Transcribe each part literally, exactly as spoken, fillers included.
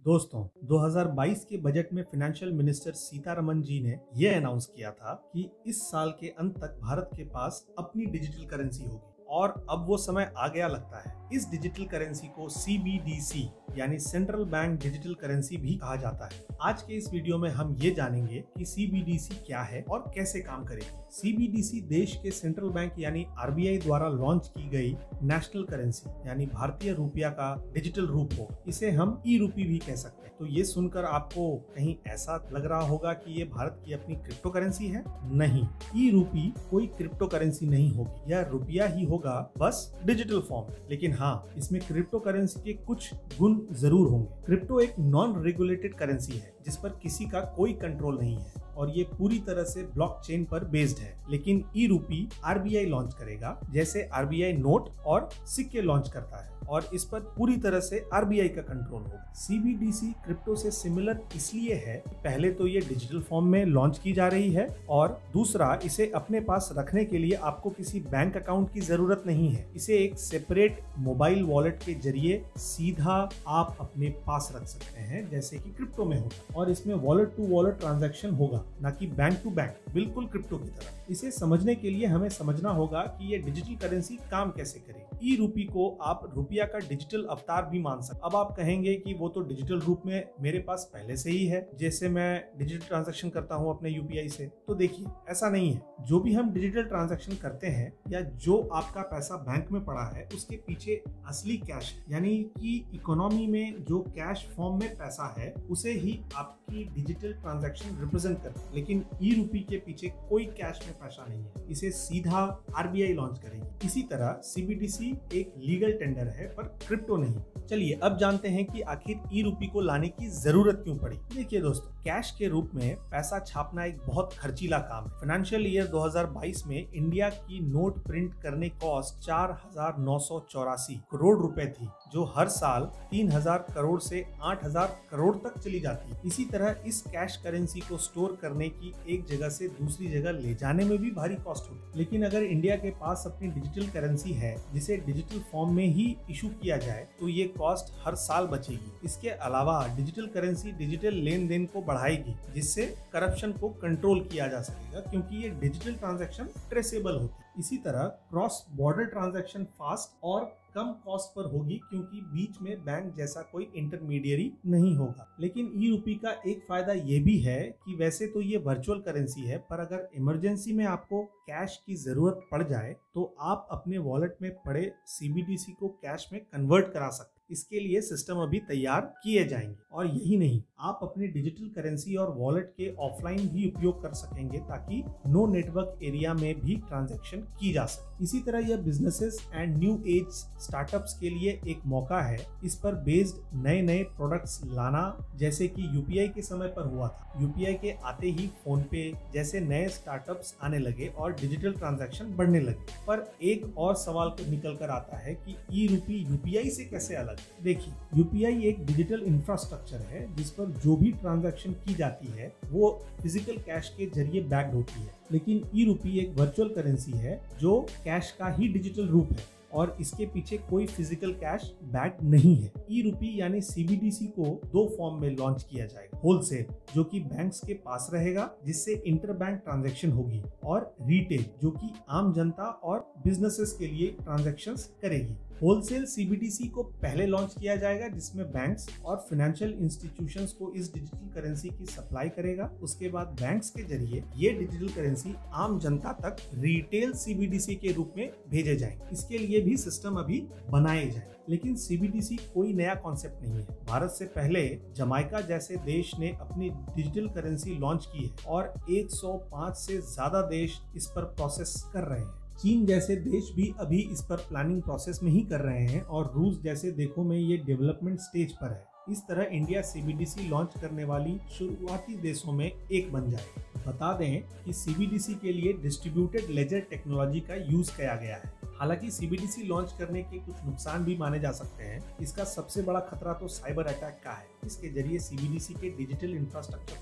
दोस्तों, दो हज़ार बाईस के बजट में फाइनेंशियल मिनिस्टर सीतारमन जी ने यह अनाउंस किया था कि इस साल के अंत तक भारत के पास अपनी डिजिटल करेंसी होगी और अब वो समय आ गया लगता है। इस डिजिटल करेंसी को सी बी डी सी यानी सेंट्रल बैंक डिजिटल करेंसी भी कहा जाता है। आज के इस वीडियो में हम ये जानेंगे कि सी बी डी सी क्या है और कैसे काम करेगी। सी बी डी सी देश के सेंट्रल बैंक यानी आर बी आई द्वारा लॉन्च की गई नेशनल करेंसी यानी भारतीय रुपया का डिजिटल रूप हो। इसे हम ई रूपी भी कह सकते हैं। तो ये सुनकर आपको कहीं ऐसा लग रहा होगा कि ये भारत की अपनी क्रिप्टो करेंसी है। नहीं, ई रूपी कोई क्रिप्टो करेंसी नहीं होगी, यह रुपया ही होगा, बस डिजिटल फॉर्म। लेकिन हाँ, इसमें क्रिप्टो करेंसी के कुछ गुण जरूर होंगे। क्रिप्टो एक नॉन रेगुलेटेड करेंसी है जिस पर किसी का कोई कंट्रोल नहीं है और ये पूरी तरह से ब्लॉकचेन पर बेस्ड है। लेकिन ई रूपी आर बी आई लॉन्च करेगा, जैसे आर बी आई नोट और सिक्के लॉन्च करता है, और इस पर पूरी तरह से आर बी आई का कंट्रोल होगा। C B D C crypto से सिमिलर इसलिए है, पहले तो ये डिजिटल फॉर्म में लॉन्च की जा रही है और दूसरा, इसे अपने पास रखने के लिए आपको किसी बैंक अकाउंट की जरूरत नहीं है। इसे एक सेपरेट मोबाइल वॉलेट के जरिए सीधा आप अपने पास रख सकते हैं, जैसे कि क्रिप्टो में होता, और इसमें वॉलेट टू वॉलेट ट्रांजैक्शन होगा, ना कि बैंक टू बैंक, बिल्कुल क्रिप्टो की तरह। इसे समझने के लिए हमें समझना होगा कि ये डिजिटल करेंसी काम कैसे करेगी। ई रूपी को आप रुपया का डिजिटल अवतार भी मान सकते। अब आप कहेंगे कि वो तो डिजिटल रूप में मेरे पास पहले से ही है, जैसे मैं डिजिटल ट्रांजैक्शन करता हूं अपने यू पी आई से। तो देखिए, ऐसा नहीं है। जो भी हम डिजिटल ट्रांजैक्शन करते हैं या जो आपका पैसा बैंक में पड़ा है, उसके पीछे असली कैश है, यानी कि इकोनॉमी में जो कैश फॉर्म में पैसा है उसे ही आपकी डिजिटल ट्रांजैक्शन रिप्रेजेंट करता है। लेकिन ई रूपी के पीछे कोई कैश में पैसा नहीं है, इसे सीधा आर बी आई लॉन्च करेगी। इसी तरह सी बी डी सी एक लीगल टेंडर है पर क्रिप्टो नहीं। चलिए अब जानते हैं कि आखिर ई रूपी को लाने की जरूरत क्यों पड़ी। देखिए दोस्तों, कैश के रूप में पैसा छापना एक बहुत खर्चीला काम है। फाइनेंशियल ईयर दो हज़ार बाईस में इंडिया की नोट प्रिंट करने कॉस्ट चार हजार नौ सौ चौरासी करोड़ रुपए थी, जो हर साल तीन हजार करोड़ से आठ हजार करोड़ तक चली जाती है। इसी तरह इस कैश करेंसी को स्टोर करने की, एक जगह से दूसरी जगह ले जाने में भी भारी कॉस्ट होती है। लेकिन अगर इंडिया के पास अपनी डिजिटल करेंसी है जिसे डिजिटल फॉर्म में ही इशू किया जाए, तो ये कॉस्ट हर साल बचेगी। इसके अलावा डिजिटल करेंसी डिजिटल लेन देन को बढ़ाएगी, जिससे करप्शन को कंट्रोल किया जा सकेगा, क्योंकि ये डिजिटल ट्रांजैक्शन ट्रेसेबल होती है। इसी तरह क्रॉस बॉर्डर ट्रांजैक्शन फास्ट और कम कॉस्ट पर होगी, क्योंकि बीच में बैंक जैसा कोई इंटरमीडियरी नहीं होगा। लेकिन ई रूपी का एक फायदा ये भी है कि वैसे तो ये वर्चुअल करेंसी है, पर अगर इमरजेंसी में आपको कैश की जरूरत पड़ जाए तो आप अपने वॉलेट में पड़े सी बी डी सी को कैश में कन्वर्ट करा सकते हैं। इसके लिए सिस्टम अभी तैयार किए जाएंगे। और यही नहीं, आप अपनी डिजिटल करेंसी और वॉलेट के ऑफलाइन भी उपयोग कर सकेंगे, ताकि नो नेटवर्क एरिया में भी ट्रांजैक्शन की जा सके। इसी तरह यह businesses and new age startups के लिए एक मौका है इस पर बेस्ड नए नए प्रोडक्ट्स लाना, जैसे कि यू पी आई के समय पर हुआ था। यू पी आई के आते ही फोन पे जैसे नए स्टार्टअप्स आने लगे और डिजिटल ट्रांजैक्शन बढ़ने लगे। पर एक और सवाल निकल कर आता है कि ई रूपी यू पी आई से कैसे अलग। देखिए, यू पी आई एक डिजिटल इंफ्रास्ट्रक्चर है जिस पर जो भी ट्रांजैक्शन की जाती है वो फिजिकल कैश के जरिए बैक्ड होती है। लेकिन ई रूपी एक वर्चुअल करेंसी है जो कैश का ही डिजिटल रूप है और इसके पीछे कोई फिजिकल कैश बैक्ड नहीं है। ई रूपी यानी सी बी डी सी को दो फॉर्म में लॉन्च किया जाएगा। होलसेल, जो कि बैंक्स के पास रहेगा, जिससे इंटर बैंक ट्रांजैक्शन होगी, और रिटेल, जो कि आम जनता और बिजनेसेस के लिए ट्रांजैक्शंस करेगी। Wholesale C B D C को पहले लॉन्च किया जाएगा, जिसमें बैंक्स और फाइनेंशियल इंस्टीट्यूशंस को इस डिजिटल करेंसी की सप्लाई करेगा। उसके बाद बैंक्स के जरिए ये डिजिटल करेंसी आम जनता तक retail C B D C के रूप में भेजे जाएंगे। इसके लिए भी सिस्टम अभी बनाए जाए। लेकिन सी बी डी सी कोई नया कॉन्सेप्ट नहीं है। भारत से पहले जमाइका जैसे देश ने अपनी डिजिटल करेंसी लॉन्च की है और एक सौ पाँच से ज्यादा देश इस पर प्रोसेस कर रहे हैं। चीन जैसे देश भी अभी इस पर प्लानिंग प्रोसेस में ही कर रहे हैं और रूस जैसे देशों में ये डेवलपमेंट स्टेज पर है। इस तरह India C B D C launch करने वाली शुरुआती देशों में एक बन जाए। बता दें कि सी बी डी सी के लिए डिस्ट्रीब्यूटेड लेजर टेक्नोलॉजी का यूज किया गया है। हालांकि C B D C launch करने के कुछ नुकसान भी माने जा सकते हैं। इसका सबसे बड़ा खतरा तो साइबर अटैक का है। इसके जरिए सी बी डी सी के डिजिटल इंफ्रास्ट्रक्चर को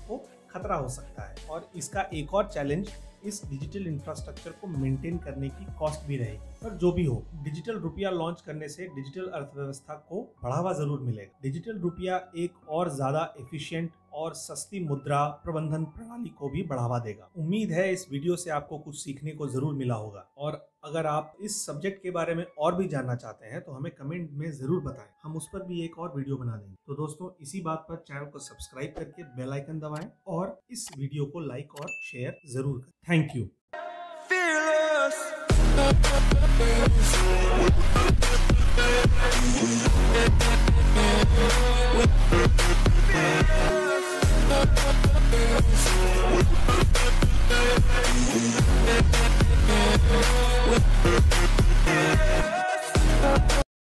खतरा हो सकता है। और इसका एक और चैलेंज इस डिजिटल इंफ्रास्ट्रक्चर को मेंटेन करने की कॉस्ट भी रहेगी। पर जो भी हो, डिजिटल रुपया लॉन्च करने से डिजिटल अर्थव्यवस्था को बढ़ावा जरूर मिलेगा। डिजिटल रुपया एक और ज्यादा एफिशिएंट और सस्ती मुद्रा प्रबंधन प्रणाली को भी बढ़ावा देगा। उम्मीद है इस वीडियो से आपको कुछ सीखने को जरूर मिला होगा। और अगर आप इस सब्जेक्ट के बारे में और भी जानना चाहते हैं तो हमें कमेंट में जरूर बताएं, हम उस पर भी एक और वीडियो बना देंगे। तो दोस्तों, इसी बात पर चैनल को सब्सक्राइब करके बेल आइकन दबाएं और इस वीडियो को लाइक और शेयर जरूर करें। Thank you.